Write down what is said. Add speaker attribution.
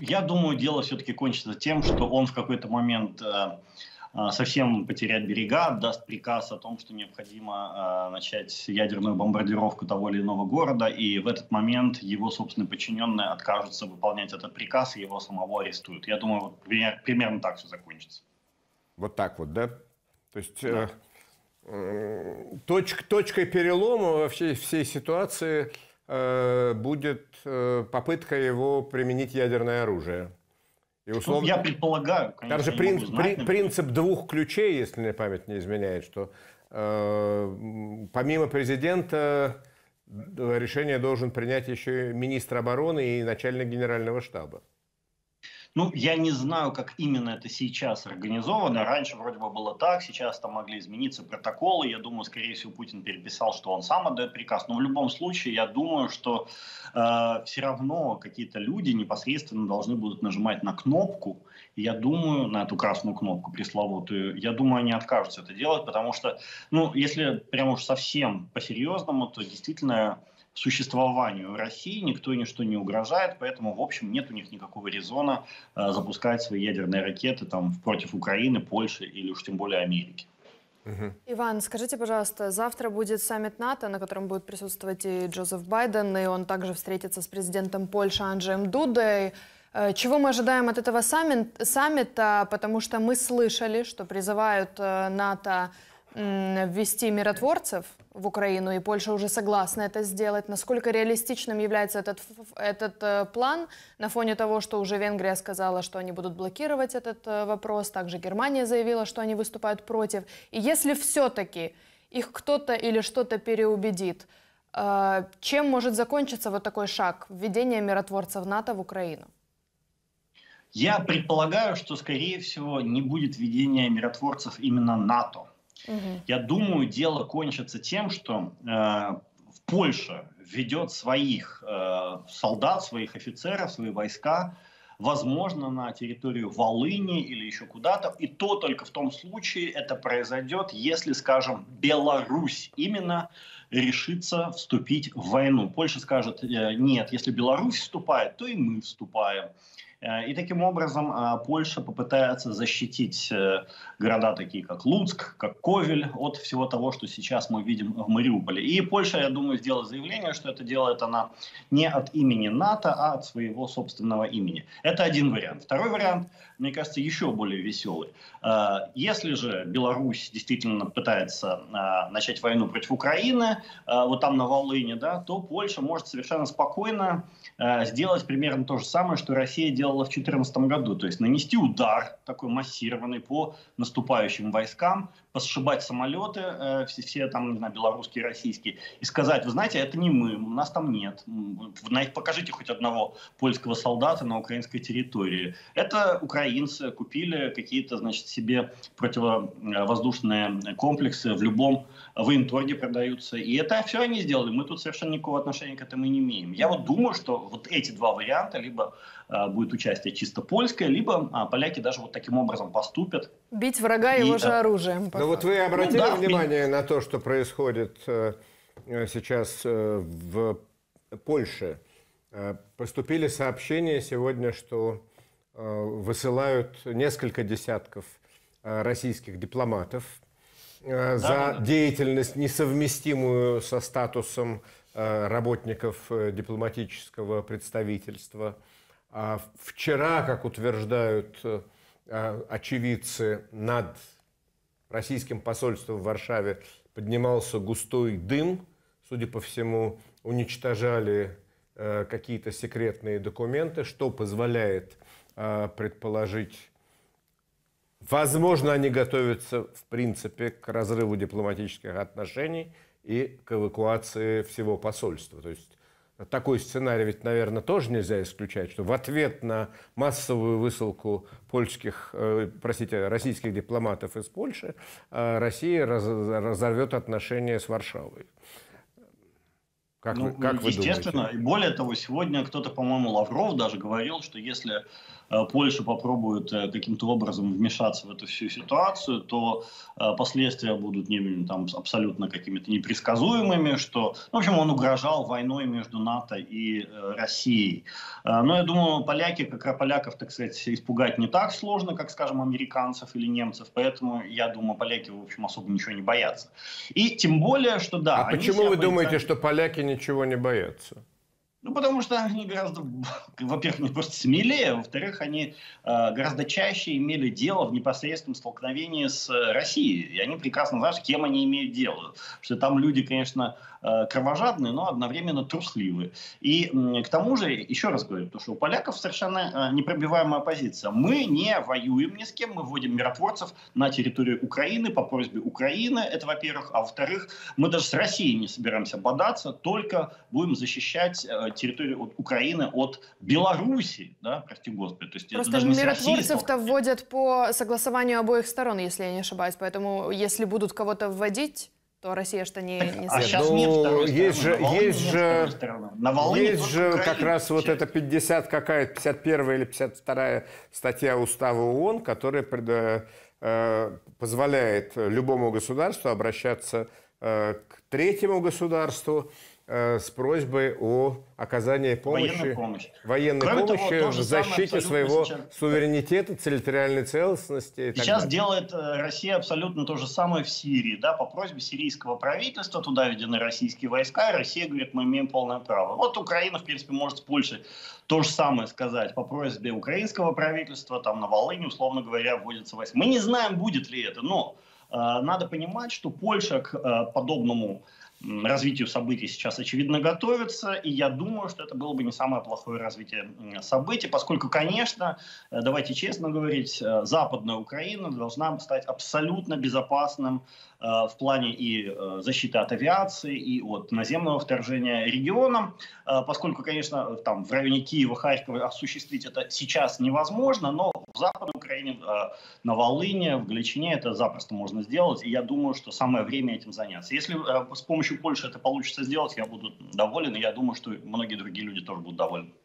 Speaker 1: Я думаю, дело все-таки кончится тем, что он в какой-то момент совсем потеряет берега, даст приказ о том, что необходимо начать ядерную бомбардировку того или иного города, и в этот момент его собственные подчиненные откажутся выполнять этот приказ, и его самого арестуют. Я думаю, вот примерно так все закончится.
Speaker 2: Вот так вот, да? То есть
Speaker 1: Да.
Speaker 2: точкой перелома во всей ситуации будет попытка его применить ядерное оружие. И условно...
Speaker 1: Я предполагаю, конечно,
Speaker 2: там же
Speaker 1: я не могу знать,
Speaker 2: принцип двух ключей, если мне память не изменяет, что помимо президента решение должен принять еще министр обороны и начальник генерального штаба.
Speaker 1: Я не знаю, как именно это сейчас организовано. Раньше вроде бы было так, сейчас там могли измениться протоколы. Я думаю, скорее всего, Путин переписал, что он сам отдает приказ. Но в любом случае, я думаю, что все равно какие-то люди непосредственно должны будут нажимать на кнопку. И я думаю, на эту красную кнопку пресловутую, я думаю, они откажутся это делать, потому что, если прям уж совсем по-серьезному, то действительно... существованию России никто и ничто не угрожает, поэтому, в общем, нет у них никакого резона запускать свои ядерные ракеты там против Украины, Польши или уж тем более Америки.
Speaker 3: Иван, скажите, пожалуйста, завтра будет саммит НАТО, на котором будет присутствовать и Джозеф Байден, и он также встретится с президентом Польши Анджеем Дудой. Чего мы ожидаем от этого саммита? Потому что мы слышали, что призывают НАТО ввести миротворцев в Украину, и Польша уже согласна это сделать. Насколько реалистичным является этот план на фоне того, что уже Венгрия сказала, что они будут блокировать этот вопрос, также Германия заявила, что они выступают против. И если все-таки их кто-то или что-то переубедит, чем может закончиться вот такой шаг введения миротворцев НАТО в Украину?
Speaker 1: Я предполагаю, что, скорее всего, не будет введения миротворцев именно НАТО. Я думаю, дело кончится тем, что Польша введет своих солдат, своих офицеров, свои войска, возможно, на территорию Волыни или еще куда-то. И то только в том случае это произойдет, если, скажем, Беларусь именно решится вступить в войну. Польша скажет, нет, если Беларусь вступает, то и мы вступаем. И таким образом Польша попытается защитить города такие, как Луцк, как Ковель, от всего того, что сейчас мы видим в Мариуполе. И Польша, я думаю, сделает заявление, что это делает она не от имени НАТО, а от своего собственного имени. Это один вариант. Второй вариант, мне кажется, еще более веселый. Если же Беларусь действительно пытается начать войну против Украины, вот там на Волыне, да, то Польша может совершенно спокойно сделать примерно то же самое, что Россия делала в 2014 году. То есть нанести удар такой массированный по наступающим войскам, посшибать самолеты, все там, не знаю, белорусские, российские, и сказать, вы знаете, это не мы, нас там нет. Покажите хоть одного польского солдата на украинской территории. Это украинцы купили какие-то, значит, себе противовоздушные комплексы в любом военторге продаются. И это все они сделали. Мы тут совершенно никакого отношения к этому не имеем. Я вот думаю, что вот эти два варианта, либо будет участие чисто польское, либо поляки даже вот таким образом поступят.
Speaker 3: Бить врага его же оружием.
Speaker 2: Но вот вы обратили внимание на то, что происходит сейчас в Польше? Поступили сообщения сегодня, что высылают несколько десятков российских дипломатов за деятельность, несовместимую со статусом работников дипломатического представительства. А вчера, как утверждают очевидцы, над российским посольством в Варшаве поднимался густой дым. Судя по всему, уничтожали какие-то секретные документы, что позволяет предположить, возможно, они готовятся, в принципе, к разрыву дипломатических отношений и к эвакуации всего посольства. То есть такой сценарий ведь, наверное, тоже нельзя исключать, что в ответ на массовую высылку российских дипломатов из Польши Россия разорвет отношения с Варшавой. Как
Speaker 1: Ну,
Speaker 2: вы
Speaker 1: естественно,
Speaker 2: думаете?
Speaker 1: и более того, сегодня кто-то, по-моему, Лавров даже говорил, что если Польша попробует каким-то образом вмешаться в эту всю ситуацию, то последствия будут там, абсолютно какими-то непредсказуемыми, что, в общем, он угрожал войной между НАТО и Россией. Но я думаю, поляки, как поляков, так сказать, испугать не так сложно, как, скажем, американцев или немцев, поэтому я думаю, поляки, в общем, особо ничего не боятся. И тем более, что да.
Speaker 2: А почему вы думаете, что поляки ничего не боятся?
Speaker 1: Ну, потому что они гораздо, во-первых, не просто смелее, во-вторых, они гораздо чаще имели дело в непосредственном столкновении с Россией. И они прекрасно знают, с кем они имеют дело. Что там люди, конечно, кровожадные, но одновременно трусливые. И к тому же, еще раз говорю, то, что у поляков совершенно непробиваемая позиция. Мы не воюем ни с кем, мы вводим миротворцев на территорию Украины по просьбе Украины, это во-первых. А во-вторых, мы даже с Россией не собираемся бодаться, только будем защищать территорию от Украины от Беларуси, да, прости господи. То есть
Speaker 3: просто миротворцев-то вводят по согласованию обоих сторон, если я не ошибаюсь. Поэтому если будут кого-то вводить, то Россия что не...
Speaker 1: А сейчас нет второй
Speaker 2: стороны. Есть же как раз вот это 51 или 52 статья Устава ООН, которая позволяет любому государству обращаться к третьему государству с просьбой о оказании военной помощи в защите своего суверенитета, территориальной целостности.
Speaker 1: Сейчас делает Россия абсолютно то же самое в Сирии. Да, по просьбе сирийского правительства туда введены российские войска, и Россия говорит, мы имеем полное право. Вот Украина, в принципе, может с Польшей то же самое сказать. По просьбе украинского правительства, там на Волыни, условно говоря, вводятся войска. Мы не знаем, будет ли это, но надо понимать, что Польша к подобному развитию событий сейчас, очевидно, готовится, и я думаю, что это было бы не самое плохое развитие событий, поскольку, конечно, давайте честно говорить, Западная Украина должна стать абсолютно безопасным в плане и защиты от авиации, и от наземного вторжения регионом, поскольку, конечно, там в районе Киева, Харькова осуществить это сейчас невозможно, но в Западной Украине, на Волыне, в Галичине это запросто можно сделать, и я думаю, что самое время этим заняться. Если с помощью Польши это получится сделать, я буду доволен, и я думаю, что многие другие люди тоже будут довольны.